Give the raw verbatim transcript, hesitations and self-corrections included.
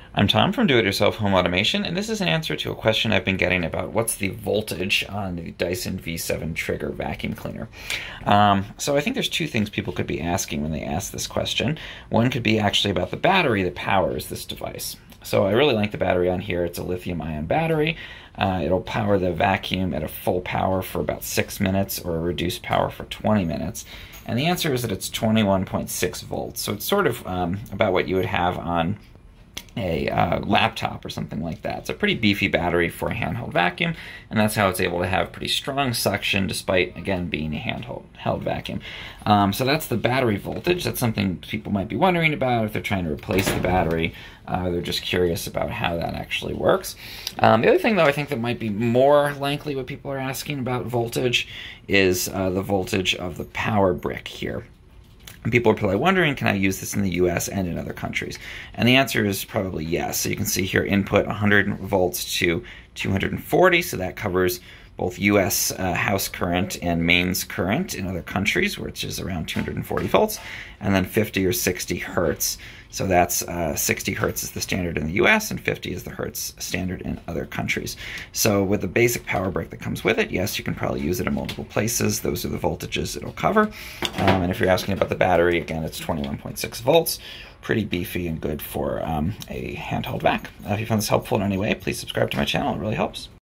I'm Tom from Do It Yourself Home Automation, and this is an answer to a question I've been getting about what's the voltage on the Dyson V seven Trigger vacuum cleaner. Um, so I think there's two things people could be asking when they ask this question. One could be actually about the battery that powers this device. So I really like the battery on here. It's a lithium-ion battery. Uh, it'll power the vacuum at a full power for about six minutes or a reduced power for twenty minutes. And the answer is that it's twenty-one point six volts. So it's sort of um, about what you would have on a uh, laptop or something like that. It's a pretty beefy battery for a handheld vacuum, and that's how it's able to have pretty strong suction despite, again, being a handheld held vacuum. Um, so that's the battery voltage. That's something people might be wondering about if they're trying to replace the battery. Uh, they're just curious about how that actually works. Um, the other thing, though, I think that might be more likely what people are asking about voltage is uh, the voltage of the power brick here. And people are probably wondering, can I use this in the U S and in other countries? And the answer is probably yes. So you can see here input one hundred volts to two hundred forty, so that covers both U S uh, house current and mains current in other countries, which is around two hundred forty volts, and then fifty or sixty hertz. So that's uh, sixty hertz is the standard in the U S and fifty is the hertz standard in other countries. So with the basic power brick that comes with it, yes, you can probably use it in multiple places. Those are the voltages it'll cover. Um, and if you're asking about the battery, again, it's twenty-one point six volts. Pretty beefy and good for um, a handheld vac. Uh, if you found this helpful in any way, please subscribe to my channel. It really helps.